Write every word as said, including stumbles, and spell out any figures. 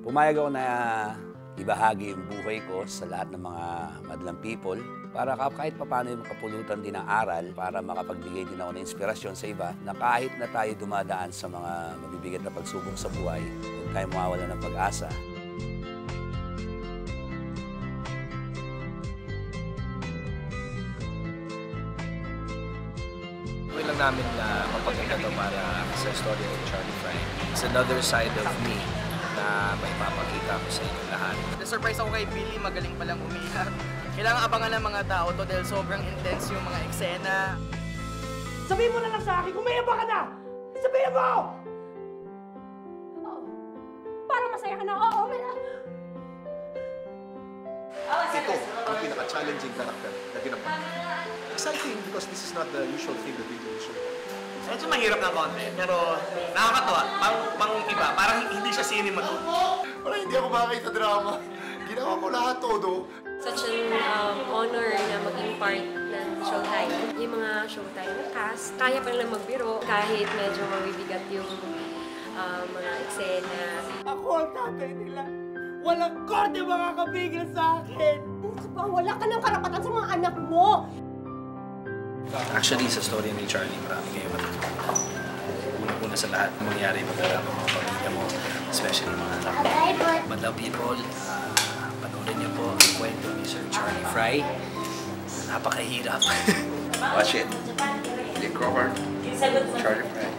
Pumayag ako na ibahagi yung buhay ko sa lahat ng mga madlang people para kahit papaano yung makapulutan din ng aral para makapagbigay din ako ng inspirasyon sa iba na kahit na tayo dumadaan sa mga mabibigat na pagsubok sa buhay, huwag tayo mawawala ng pag-asa. Gawin lang namin na mapaganda to para sa story ni Charlie Fry. It's another side of me na may papakita ko sa inyo lahat. Na-surprise ako kay Billy, magaling palang umiyak. Kailangan abangan ng mga tao to dahil sobrang intense yung mga eksena. Sabihin mo na lang sa akin, kumayaba ka na! Sabihin mo! Oh, para masaya ka na, oo, mena. Ito ang pinaka-challenging character na ginawa. Exciting because this is not the usual thing that we do in the show. Medyo mahirap ng konti, pero nakakatawa. Pang, pang iba, parang hindi siya cinema to. Wala, hindi ako makakita drama. Ginawa ko lahat todo. Such an um, honor na maging part ng Showtime. Yung mga Showtime na cast, kaya pa nilang magbiro kahit medyo mabibigat yung uh, mga eksena. Ako ang tatay nila. Walang korte makakapigil sa akin. Wala ka ng karapatan sa mga anak mo. Actually, sa story ni Charlie, marami kayo matutunan. Una-una sa lahat, mangyari magkasama mga pamilya mo, especially mga anak mo. Madlang people, uh, panoorin niyo po ang kwento ni Sir Charlie Fry. Napakahirap. Watch it. Lee Crawford, Charlie Fry.